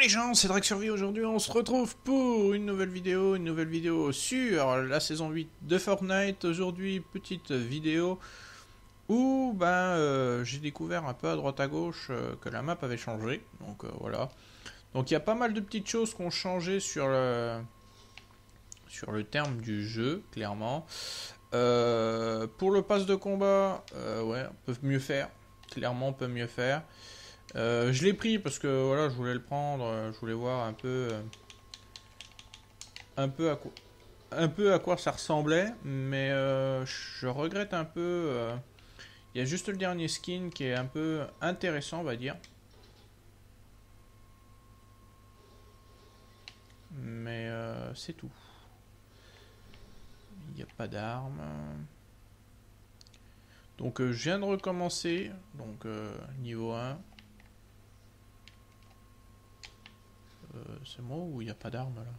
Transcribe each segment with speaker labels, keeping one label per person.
Speaker 1: les gens, c'est Drake Survie. Aujourd'hui on se retrouve pour une nouvelle vidéo sur la saison 8 de Fortnite. Aujourd'hui, petite vidéo où j'ai découvert un peu à droite à gauche que la map avait changé. Donc voilà. Donc il y a pas mal de petites choses qui ont changé sur le terme du jeu, clairement. Pour le pass de combat, ouais, on peut mieux faire. Clairement, on peut mieux faire. Je l'ai pris parce que voilà, je voulais le prendre, je voulais voir un peu à quoi ça ressemblait, mais je regrette un peu. Il y a juste le dernier skin qui est un peu intéressant, on va dire, mais c'est tout. Il n'y a pas d'armes. Donc je viens de recommencer, donc niveau 1. C'est moi ou il n'y a pas d'armes là?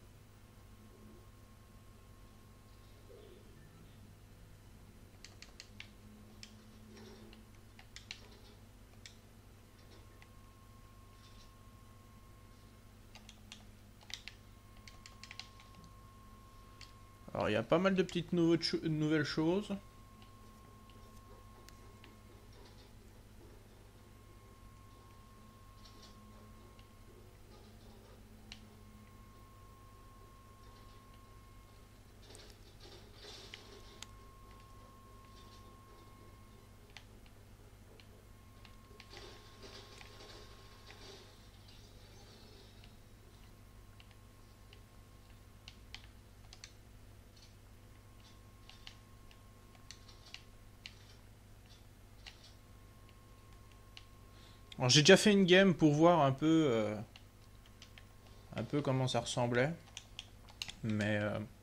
Speaker 1: Alors il y a pas mal de petites nouvelles choses. Alors j'ai déjà fait une game pour voir un peu comment ça ressemblait, mais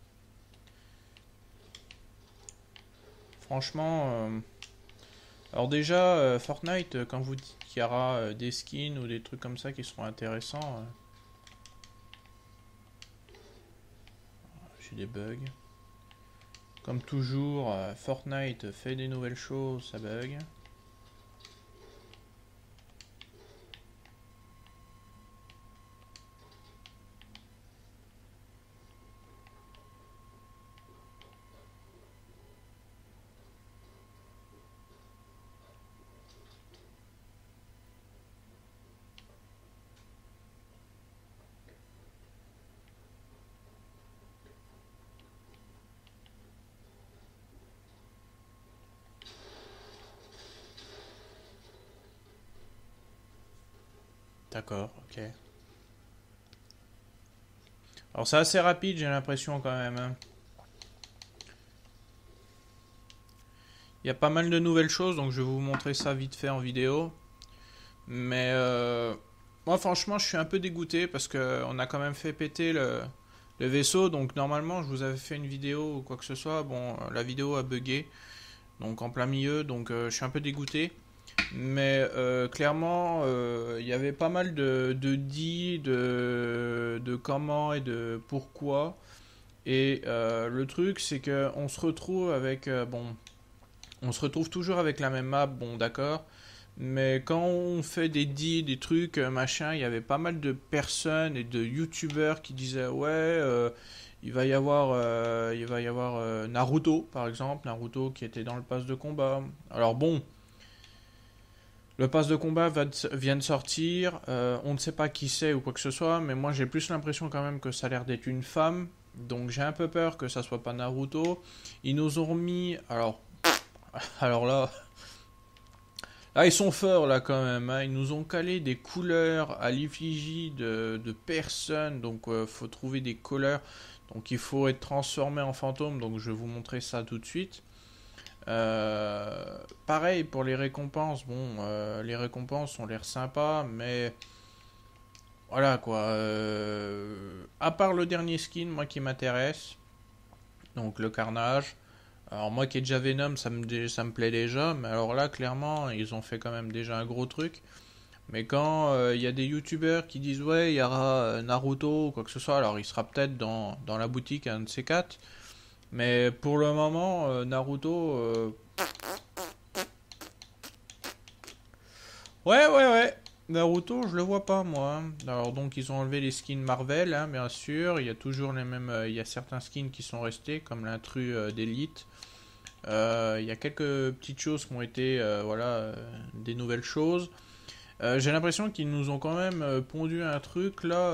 Speaker 1: franchement, alors déjà Fortnite, quand vous dites qu'il y aura des skins ou des trucs comme ça qui seront intéressants, j'ai des bugs. Comme toujours, Fortnite fait des nouvelles choses, ça bug. D'accord, ok. Alors c'est assez rapide, j'ai l'impression quand même, hein. Il y a pas mal de nouvelles choses, donc je vais vous montrer ça vite fait en vidéo. Mais moi franchement je suis un peu dégoûté parce que on a quand même fait péter le vaisseau. Donc normalement je vous avais fait une vidéo ou quoi que ce soit. Bon, la vidéo a bugué, donc en plein milieu, donc je suis un peu dégoûté. Mais clairement il y avait pas mal de dits, de comment et de pourquoi. Et le truc c'est que on se retrouve avec on se retrouve toujours avec la même map, bon d'accord. Mais quand on fait des deals, des trucs, machin, il y avait pas mal de personnes et de youtubeurs qui disaient ouais, il va y avoir Naruto par exemple, Naruto qui était dans le pass de combat. Alors bon, le pass de combat vient de sortir, on ne sait pas qui c'est ou quoi que ce soit, mais moi j'ai plus l'impression quand même que ça a l'air d'être une femme, donc j'ai un peu peur que ça soit pas Naruto. Ils nous ont remis, alors là, ils sont forts là quand même, hein. Ils nous ont calé des couleurs à l'effigie de personnes, donc faut trouver des couleurs. Donc il faut être transformé en fantôme, donc je vais vous montrer ça tout de suite. Pareil pour les récompenses, bon, les récompenses ont l'air sympas, mais voilà quoi. À part le dernier skin, moi qui m'intéresse, donc le carnage. Alors moi qui ai déjà Venom, ça me plaît déjà, mais alors là clairement ils ont fait quand même déjà un gros truc. Mais quand il y a des youtubeurs qui disent ouais il y aura Naruto ou quoi que ce soit, alors il sera peut-être dans la boutique un de ces quatre. Mais pour le moment Naruto, ouais ouais ouais. Naruto, je le vois pas moi, hein. Alors donc ils ont enlevé les skins Marvel, hein, bien sûr. Il y a toujours les mêmes, il y a certains skins qui sont restés, comme l'intrus d'Elite. Il y a quelques petites choses qui ont été, voilà, des nouvelles choses. J'ai l'impression qu'ils nous ont quand même pondu un truc là.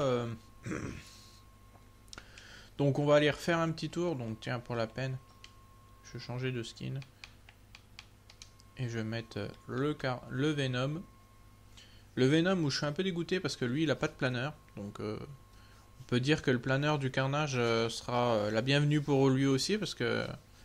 Speaker 1: Donc on va aller refaire un petit tour. Donc tiens, pour la peine, je vais changer de skin et je vais mettre le Venom. Le Venom où je suis un peu dégoûté parce que lui il a pas de planeur. Donc on peut dire que le planeur du Carnage sera la bienvenue pour lui aussi parce que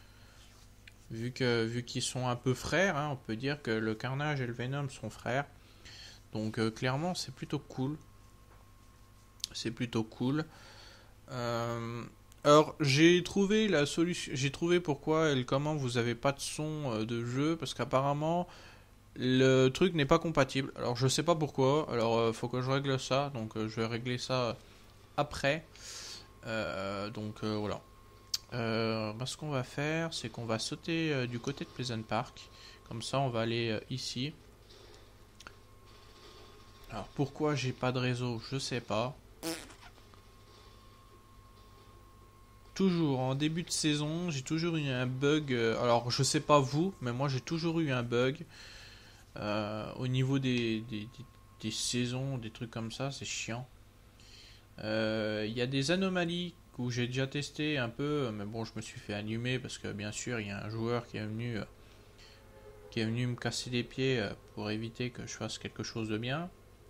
Speaker 1: vu qu'ils sont un peu frères, hein, on peut dire que le Carnage et le Venom sont frères. Donc clairement c'est plutôt cool. C'est plutôt cool. Euh, alors j'ai trouvé la solution, j'ai trouvé pourquoi et comment vous avez pas de son de jeu parce qu'apparemment le truc n'est pas compatible. Alors je sais pas pourquoi. Alors faut que je règle ça. Donc je vais régler ça après. Voilà. Ce qu'on va faire, c'est qu'on va sauter du côté de Pleasant Park. Comme ça, on va aller ici. Alors pourquoi j'ai pas de réseau, je sais pas. Toujours en début de saison, j'ai toujours eu un bug. Alors je sais pas vous, mais moi j'ai toujours eu un bug au niveau des saisons, des trucs comme ça, c'est chiant. Il y a des anomalies où j'ai déjà testé un peu, mais bon, je me suis fait allumer parce que bien sûr, il y a un joueur qui est venu me casser les pieds pour éviter que je fasse quelque chose de bien.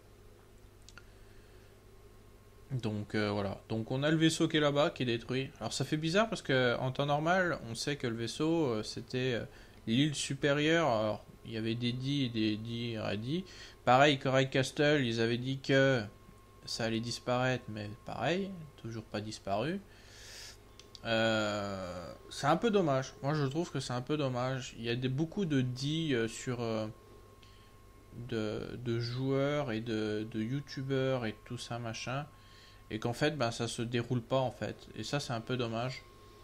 Speaker 1: Donc voilà. Donc on a le vaisseau qui est là-bas, qui est détruit. Alors ça fait bizarre parce que en temps normal, on sait que le vaisseau c'était l'île supérieure. Alors il y avait des dits et des dits Ready. Pareil, Corail Castle, ils avaient dit que ça allait disparaître, mais pareil, toujours pas disparu. C'est un peu dommage. Moi, je trouve que c'est un peu dommage. Il y a beaucoup de dits sur de joueurs et de youtubeurs et tout ça machin, et qu'en fait, ben, ça se déroule pas en fait. Et ça, c'est un peu dommage.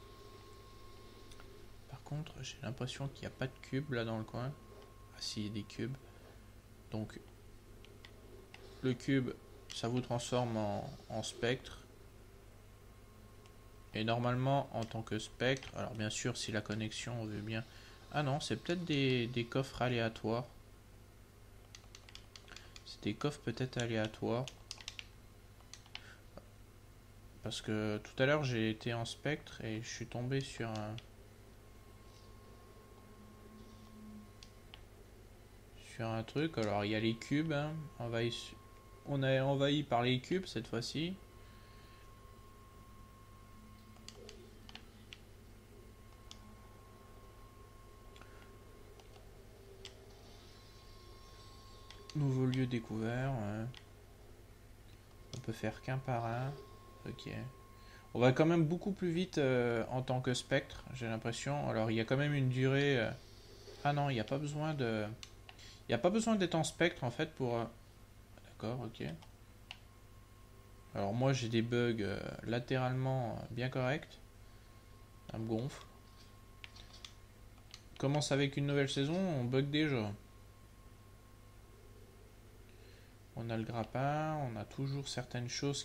Speaker 1: Par contre, j'ai l'impression qu'il n'y a pas de cube là dans le coin. Ah si, il y a des cubes. Donc, le cube, ça vous transforme en spectre. Et normalement, en tant que spectre, alors bien sûr, si la connexion veut bien. Ah non, c'est peut-être des coffres aléatoires. C'est des coffres peut-être aléatoires. Parce que tout à l'heure, j'ai été en spectre et je suis tombé sur un truc. Alors, il y a les cubes. Hein. On est envahi par les cubes cette fois-ci. Nouveau lieu découvert. Ouais. On peut faire qu'un par un. Ok. On va quand même beaucoup plus vite en tant que spectre, j'ai l'impression. Alors il y a quand même une durée. Ah non, il n'y a pas besoin de. Il n'y a pas besoin d'être en spectre en fait pour. D'accord, ok. Alors moi j'ai des bugs latéralement bien corrects. Ça me gonfle. On commence avec une nouvelle saison, on bug déjà. On a le grappin, on a toujours certaines choses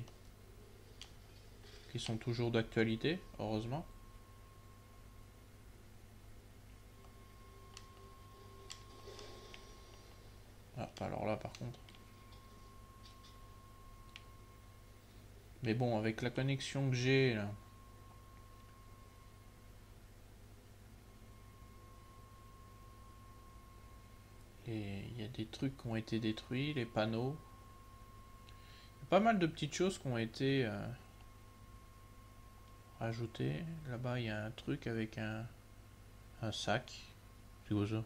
Speaker 1: qui sont toujours d'actualité, heureusement. Ah, alors là par contre. Mais bon, avec la connexion que j'ai là. Et il y a des trucs qui ont été détruits, les panneaux. Il y a pas mal de petites choses qui ont été rajoutées. Là-bas, il y a un truc avec un sac. C'est quoi ça?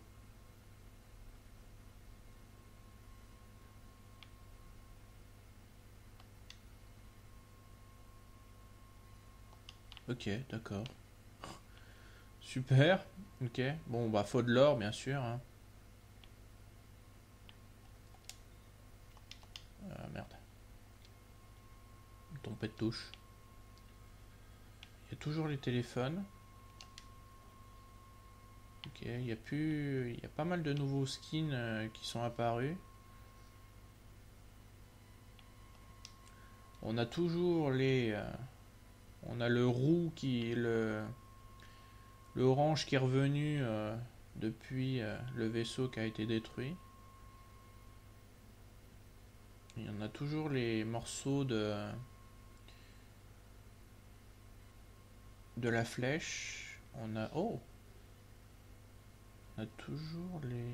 Speaker 1: Ok, d'accord. Super. Ok. Bon, bah, faut de l'or, bien sûr. Hein. Merde. Trompette de touche. Il y a toujours les téléphones. Ok, il y a pas mal de nouveaux skins qui sont apparus. On a toujours les... on a le roux qui... Le orange qui est revenu depuis le vaisseau qui a été détruit. Il y en a toujours les morceaux de la flèche. On a... Oh! On a toujours les...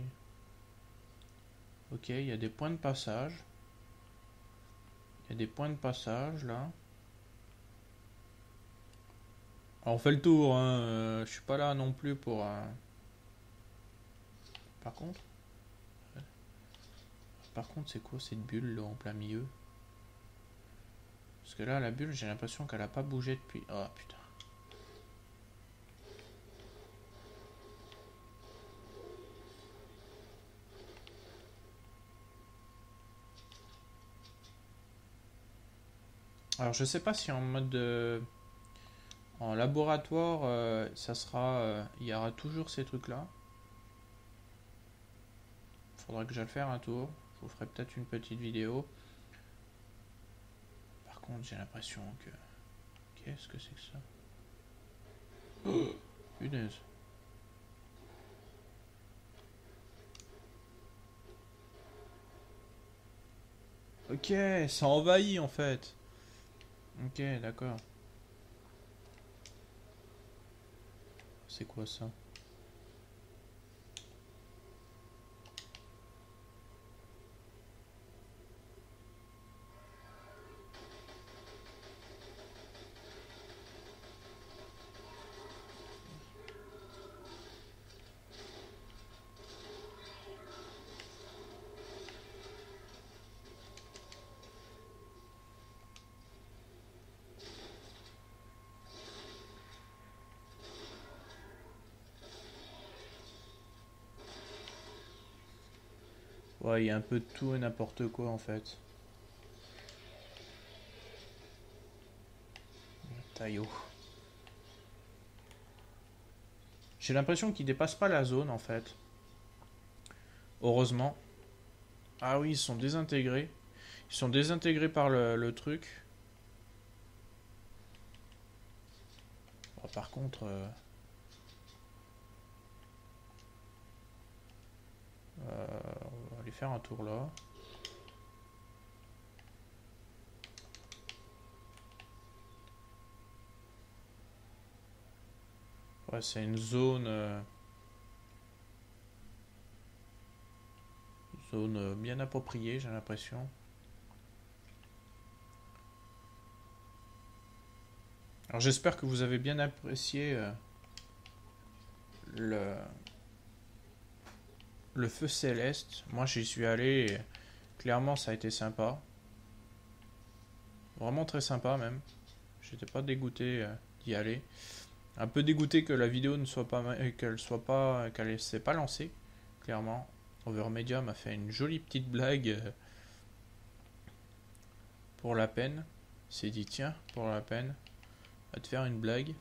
Speaker 1: Ok, il y a des points de passage. Il y a des points de passage là. Alors, on fait le tour, hein. Je suis pas là non plus pour... Par contre... Par contre, c'est quoi cette bulle là en plein milieu? Parce que là, la bulle, j'ai l'impression qu'elle a pas bougé depuis... Oh putain. Alors, je sais pas si en mode... en laboratoire, ça sera... il y aura toujours ces trucs là. Faudra que j'aille faire un tour. Je vous ferai peut-être une petite vidéo. Par contre, j'ai l'impression que... Qu'est-ce que c'est que ça? Oh, punaise. Ok, ça envahit en fait. Ok, d'accord. C'est quoi ça? Ouais, il y a un peu de tout et n'importe quoi en fait. Taillot. J'ai l'impression qu'ils dépassent pas la zone en fait. Heureusement. Ah oui, ils sont désintégrés. Ils sont désintégrés par le truc. Bon, par contre... on va aller faire un tour là. Ouais, c'est une zone... zone bien appropriée, j'ai l'impression. Alors j'espère que vous avez bien apprécié le, le feu céleste. Moi j'y suis allé et clairement ça a été sympa. Vraiment très sympa même. J'étais pas dégoûté d'y aller. Un peu dégoûté que la vidéo ne soit pas qu'elle s'est pas lancée. Clairement, Overmedia m'a fait une jolie petite blague pour la peine. Il s'est dit tiens, pour la peine, va te faire une blague.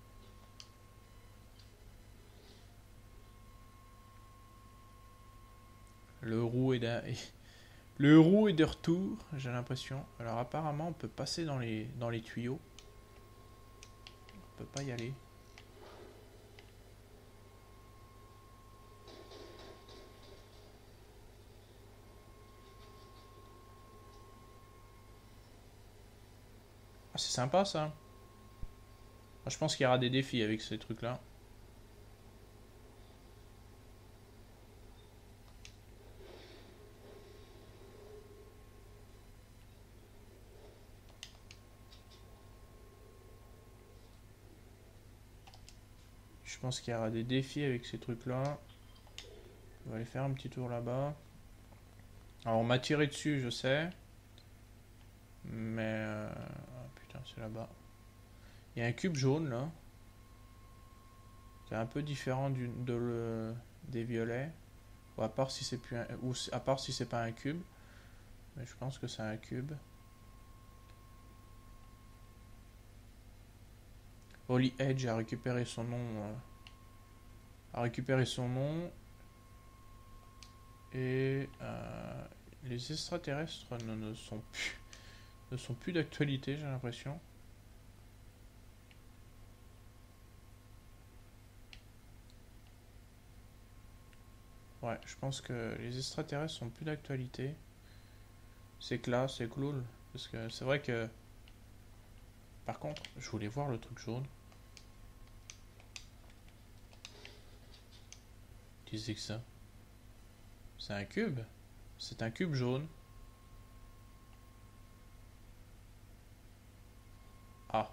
Speaker 1: Le roux est le roux est de retour, j'ai l'impression. Alors apparemment on peut passer dans les tuyaux. On peut pas y aller. Ah, c'est sympa ça. Ah, je pense qu'il y aura des défis avec ces trucs là. Je pense qu'il y aura des défis avec ces trucs là. On va aller faire un petit tour là-bas. Alors on m'a tiré dessus, je sais. Mais... oh, putain, c'est là-bas. Il y a un cube jaune là. C'est un peu différent des violets. Ou à part si c'est plus à part si c'est pas un cube. Mais je pense que c'est un cube. Holy Edge a récupéré son nom. A récupéré son nom. Et les extraterrestres ne sont plus. ne sont plus d'actualité, j'ai l'impression. Ouais, je pense que les extraterrestres sont plus d'actualité. C'est classe, c'est cool. Parce que c'est vrai que... Par contre, je voulais voir le truc jaune. Qu'est-ce que c'est que ça? C'est un cube? C'est un cube jaune. Ah.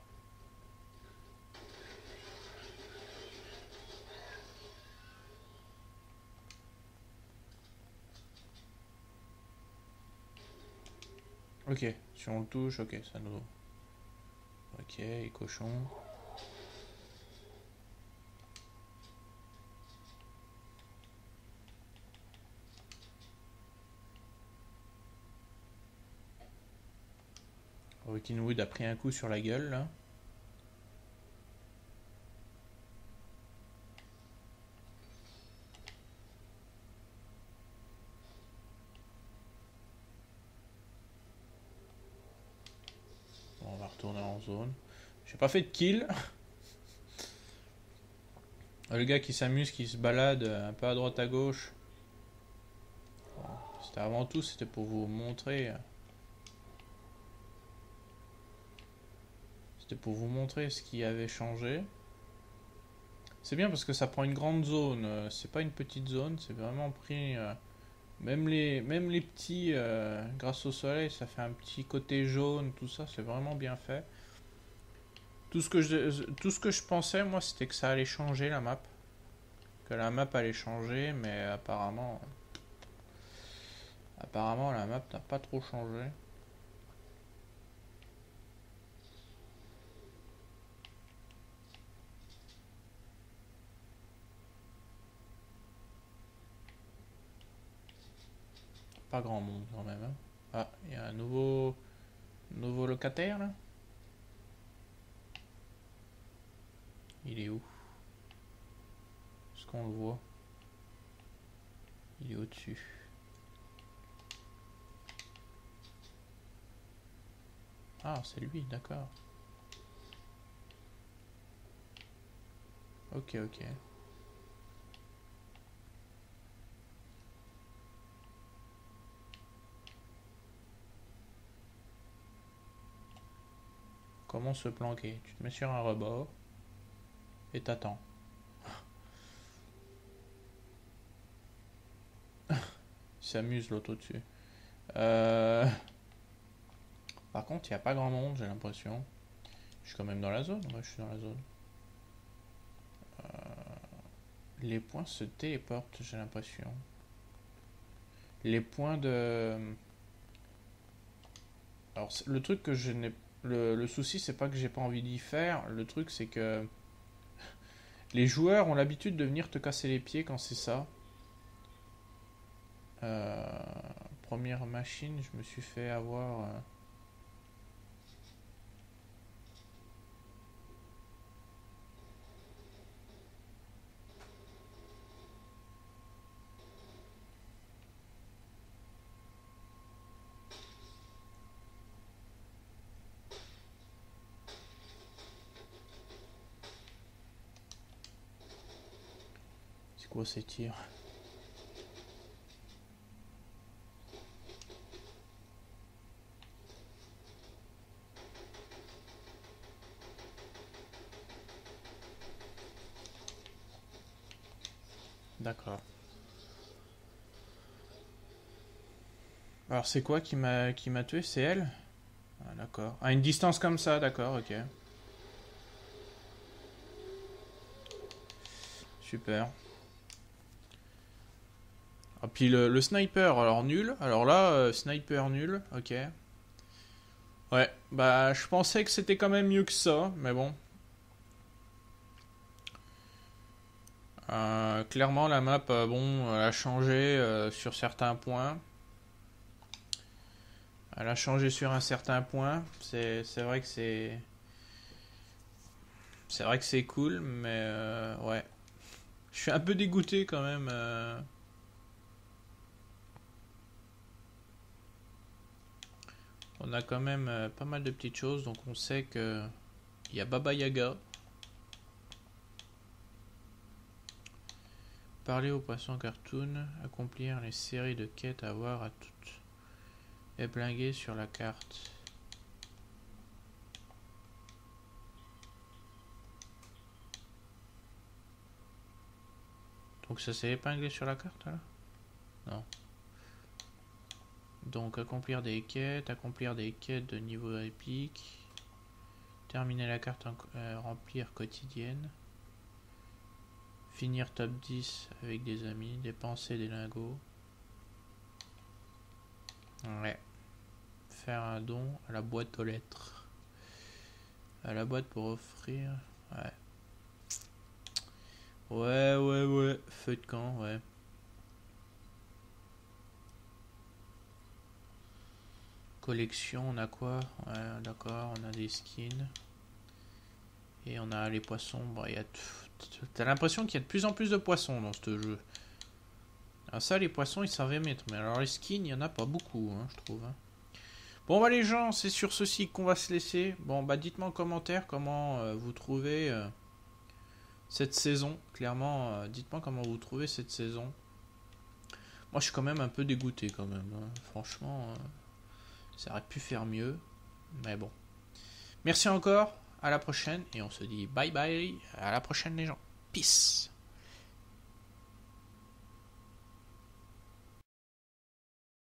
Speaker 1: Ok, si on le touche, ok, ça nous... Ok, et cochon. Wood a pris un coup sur la gueule, là. Bon, on va retourner en zone. J'ai pas fait de kill. Le gars qui s'amuse, qui se balade un peu à droite à gauche. Bon, c'était avant tout, c'était pour vous montrer. C'était pour vous montrer ce qui avait changé. C'est bien parce que ça prend une grande zone. C'est pas une petite zone, c'est vraiment pris. Même les petits, grâce au soleil, ça fait un petit côté jaune, tout ça, c'est vraiment bien fait. Tout ce que je pensais, moi, c'était que ça allait changer la map. Que la map allait changer, mais apparemment la map n'a pas trop changé. Pas grand monde quand même, hein. Ah, il y a un nouveau locataire là. Il est où? Est-ce qu'on le voit? Il est au-dessus. Ah, c'est lui, d'accord. Ok, ok. Comment se planquer? Tu te mets sur un rebord et t'attends. Il s'amuse l'autre au-dessus. Euh... Par contre, il n'y a pas grand monde, j'ai l'impression. Je suis quand même dans la zone. Ouais, je suis dans la zone. Les points se téléportent, j'ai l'impression. Les points de... Alors, le truc que je n'ai... Le souci, c'est pas que j'ai pas envie d'y faire. Le truc, c'est que... Les joueurs ont l'habitude de venir te casser les pieds quand c'est ça. Euh, Première machine, je me suis fait avoir... C'est quoi ces tirs? D'accord. Alors c'est quoi qui m'a tué? C'est elle? Ah, d'accord. À une distance comme ça, d'accord, ok. Super. Ah, puis le sniper, alors nul. Alors là, sniper nul, ok. Ouais, bah je pensais que c'était quand même mieux que ça, mais bon. Clairement, la map, bon, elle a changé sur certains points. Elle a changé sur un certain point. C'est vrai que c'est vrai que c'est cool, mais ouais. Je suis un peu dégoûté quand même. On a quand même pas mal de petites choses. Donc on sait que il y a Baba Yaga. Parler aux poissons cartoon. Accomplir les séries de quêtes à voir à toutes. Épinglées sur la carte. Donc ça s'est épinglé sur la carte là? Non. Donc accomplir des quêtes de niveau épique. Terminer la carte remplir quotidienne. Finir top 10 avec des amis. Dépenser des lingots. Ouais. Faire un don à la boîte aux lettres. À la boîte pour offrir. Ouais. Ouais. Feu de camp, ouais. Collection, on a quoi? Ouais, d'accord, on a des skins. Et on a les poissons. Bon, y a t'as l'impression qu'il y a de plus en plus de poissons dans ce jeu. Alors ça, les poissons, ils servent à mettre. Mais alors les skins, il n'y en a pas beaucoup, hein, je trouve. Hein. Bon, bah les gens, c'est sur ceci qu'on va se laisser. Bon, bah dites-moi en commentaire comment vous trouvez cette saison. Clairement, dites-moi comment vous trouvez cette saison. Moi, je suis quand même un peu dégoûté quand même. Hein. Franchement, ça aurait pu faire mieux. Mais bon. Merci encore. À la prochaine. Et on se dit bye bye. À la prochaine les gens. Peace.